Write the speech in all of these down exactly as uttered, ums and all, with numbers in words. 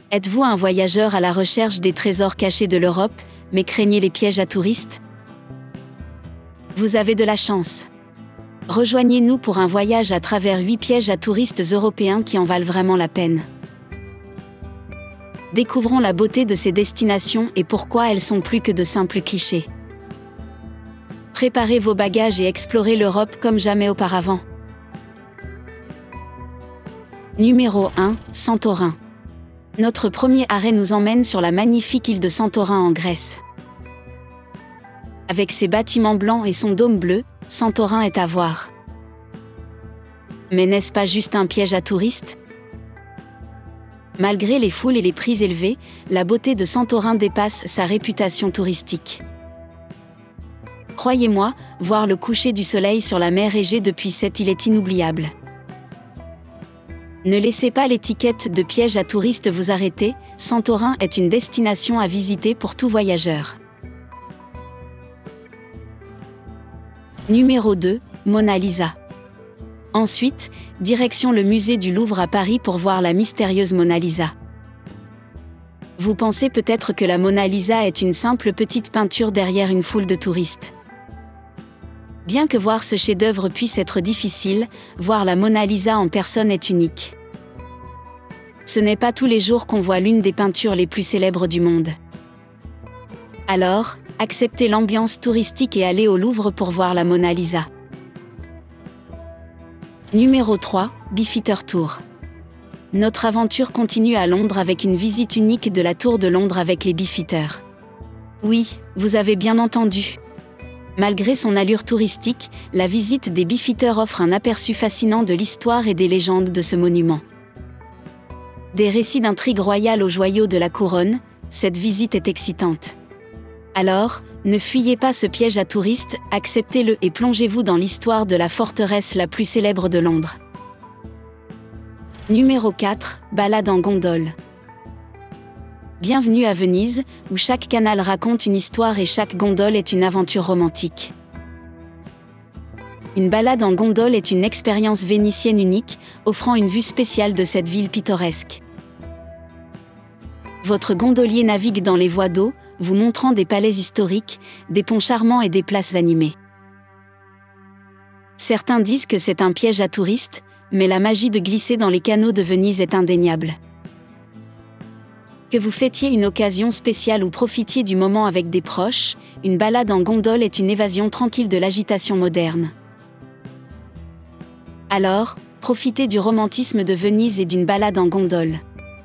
Êtes-vous un voyageur à la recherche des trésors cachés de l'Europe, mais craignez les pièges à touristes? Vous avez de la chance. Rejoignez-nous pour un voyage à travers huit pièges à touristes européens qui en valent vraiment la peine. Découvrons la beauté de ces destinations et pourquoi elles sont plus que de simples clichés. Préparez vos bagages et explorez l'Europe comme jamais auparavant. Numéro un. Santorin. Notre premier arrêt nous emmène sur la magnifique île de Santorin en Grèce. Avec ses bâtiments blancs et son dôme bleu, Santorin est à voir. Mais n'est-ce pas juste un piège à touristes? Malgré les foules et les prix élevés, la beauté de Santorin dépasse sa réputation touristique. Croyez-moi, voir le coucher du soleil sur la mer Égée depuis cette île est inoubliable. Ne laissez pas l'étiquette de piège à touristes vous arrêter, Santorin est une destination à visiter pour tout voyageur. Numéro deux. Mona Lisa. Ensuite, direction le musée du Louvre à Paris pour voir la mystérieuse Mona Lisa. Vous pensez peut-être que la Mona Lisa est une simple petite peinture derrière une foule de touristes. Bien que voir ce chef-d'œuvre puisse être difficile, voir la Mona Lisa en personne est unique. Ce n'est pas tous les jours qu'on voit l'une des peintures les plus célèbres du monde. Alors, acceptez l'ambiance touristique et allez au Louvre pour voir la Mona Lisa. Numéro trois. Beefeater Tour. Notre aventure continue à Londres avec une visite unique de la Tour de Londres avec les Beefeaters. Oui, vous avez bien entendu. Malgré son allure touristique, la visite des Beefeaters offre un aperçu fascinant de l'histoire et des légendes de ce monument. Des récits d'intrigue royale aux joyaux de la couronne, cette visite est excitante. Alors, ne fuyez pas ce piège à touristes, acceptez-le et plongez-vous dans l'histoire de la forteresse la plus célèbre de Londres. Numéro quatre. Balade en gondole. Bienvenue à Venise, où chaque canal raconte une histoire et chaque gondole est une aventure romantique. Une balade en gondole est une expérience vénitienne unique, offrant une vue spéciale de cette ville pittoresque. Votre gondolier navigue dans les voies d'eau, vous montrant des palais historiques, des ponts charmants et des places animées. Certains disent que c'est un piège à touristes, mais la magie de glisser dans les canaux de Venise est indéniable. Que vous fêtiez une occasion spéciale ou profitiez du moment avec des proches, une balade en gondole est une évasion tranquille de l'agitation moderne. Alors, profitez du romantisme de Venise et d'une balade en gondole.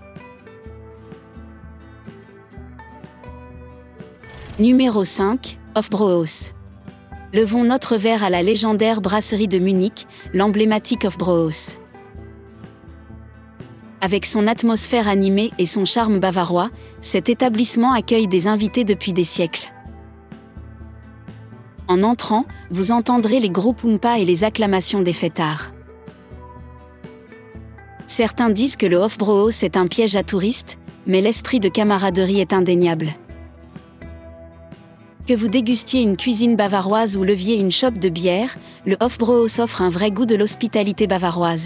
Numéro cinq. Hofbräuhaus. Levons notre verre à la légendaire brasserie de Munich, l'emblématique Hofbräuhaus. Avec son atmosphère animée et son charme bavarois, cet établissement accueille des invités depuis des siècles. En entrant, vous entendrez les groupes Oompa et les acclamations des fêtards. Certains disent que le Hofbräuhaus est un piège à touristes, mais l'esprit de camaraderie est indéniable. Que vous dégustiez une cuisine bavaroise ou leviez une chope de bière, le Hofbräuhaus offre un vrai goût de l'hospitalité bavaroise.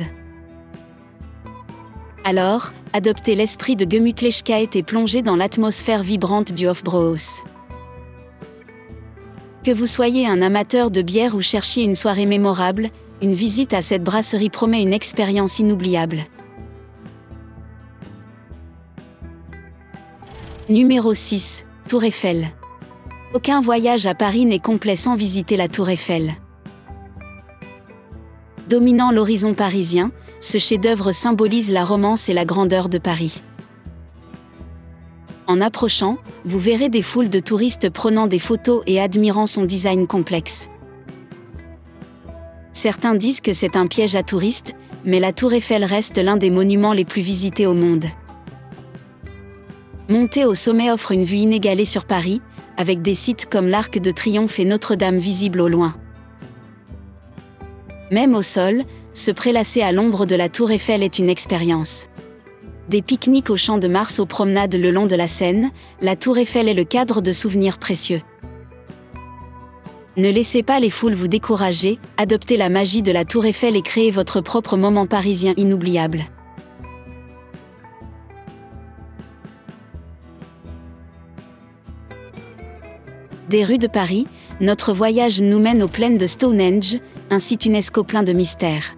Alors, adoptez l'esprit de Gemütlichkeit et plongez dans l'atmosphère vibrante du Hofbräuhaus. Que vous soyez un amateur de bière ou cherchiez une soirée mémorable, une visite à cette brasserie promet une expérience inoubliable. Numéro six. Tour Eiffel. Aucun voyage à Paris n'est complet sans visiter la Tour Eiffel. Dominant l'horizon parisien, ce chef-d'œuvre symbolise la romance et la grandeur de Paris. En approchant, vous verrez des foules de touristes prenant des photos et admirant son design complexe. Certains disent que c'est un piège à touristes, mais la Tour Eiffel reste l'un des monuments les plus visités au monde. Monter au sommet offre une vue inégalée sur Paris, avec des sites comme l'Arc de Triomphe et Notre-Dame visibles au loin. Même au sol, se prélasser à l'ombre de la Tour Eiffel est une expérience. Des pique-niques au Champ de Mars aux promenades le long de la Seine, la Tour Eiffel est le cadre de souvenirs précieux. Ne laissez pas les foules vous décourager, adoptez la magie de la Tour Eiffel et créez votre propre moment parisien inoubliable. Des rues de Paris, notre voyage nous mène aux plaines de Stonehenge, un site UNESCO plein de mystères.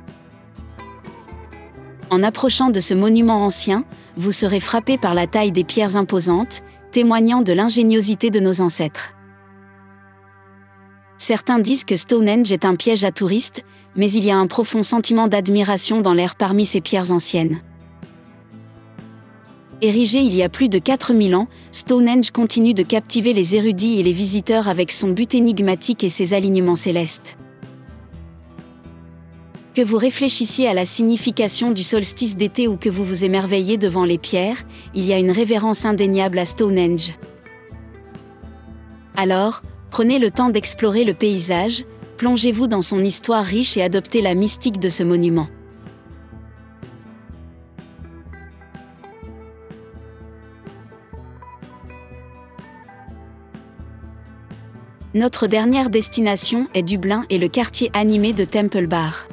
En approchant de ce monument ancien, vous serez frappé par la taille des pierres imposantes, témoignant de l'ingéniosité de nos ancêtres. Certains disent que Stonehenge est un piège à touristes, mais il y a un profond sentiment d'admiration dans l'air parmi ces pierres anciennes. Érigé il y a plus de quatre mille ans, Stonehenge continue de captiver les érudits et les visiteurs avec son but énigmatique et ses alignements célestes. Que vous réfléchissiez à la signification du solstice d'été ou que vous vous émerveillez devant les pierres, il y a une révérence indéniable à Stonehenge. Alors, prenez le temps d'explorer le paysage, plongez-vous dans son histoire riche et adoptez la mystique de ce monument. Notre dernière destination est Dublin et le quartier animé de Temple Bar.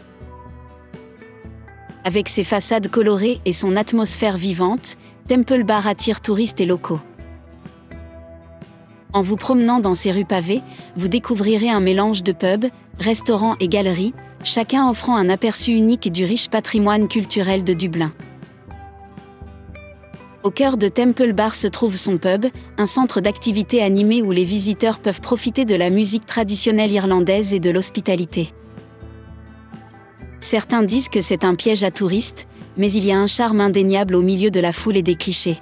Avec ses façades colorées et son atmosphère vivante, Temple Bar attire touristes et locaux. En vous promenant dans ces rues pavées, vous découvrirez un mélange de pubs, restaurants et galeries, chacun offrant un aperçu unique du riche patrimoine culturel de Dublin. Au cœur de Temple Bar se trouve son pub, un centre d'activités animé où les visiteurs peuvent profiter de la musique traditionnelle irlandaise et de l'hospitalité. Certains disent que c'est un piège à touristes, mais il y a un charme indéniable au milieu de la foule et des clichés.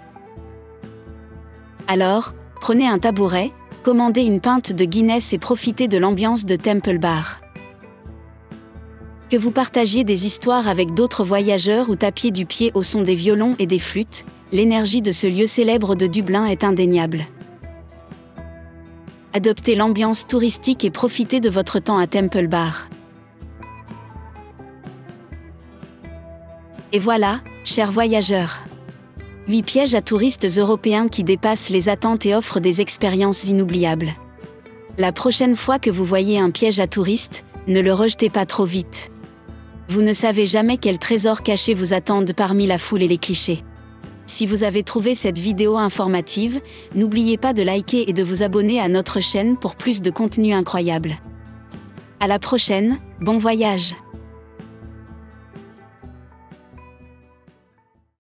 Alors, prenez un tabouret, commandez une pinte de Guinness et profitez de l'ambiance de Temple Bar. Que vous partagiez des histoires avec d'autres voyageurs ou tapiez du pied au son des violons et des flûtes, l'énergie de ce lieu célèbre de Dublin est indéniable. Adoptez l'ambiance touristique et profitez de votre temps à Temple Bar. Et voilà, chers voyageurs. huit pièges à touristes européens qui dépassent les attentes et offrent des expériences inoubliables. La prochaine fois que vous voyez un piège à touristes, ne le rejetez pas trop vite. Vous ne savez jamais quels trésors cachés vous attendent parmi la foule et les clichés. Si vous avez trouvé cette vidéo informative, n'oubliez pas de liker et de vous abonner à notre chaîne pour plus de contenu incroyable. À la prochaine, bon voyage!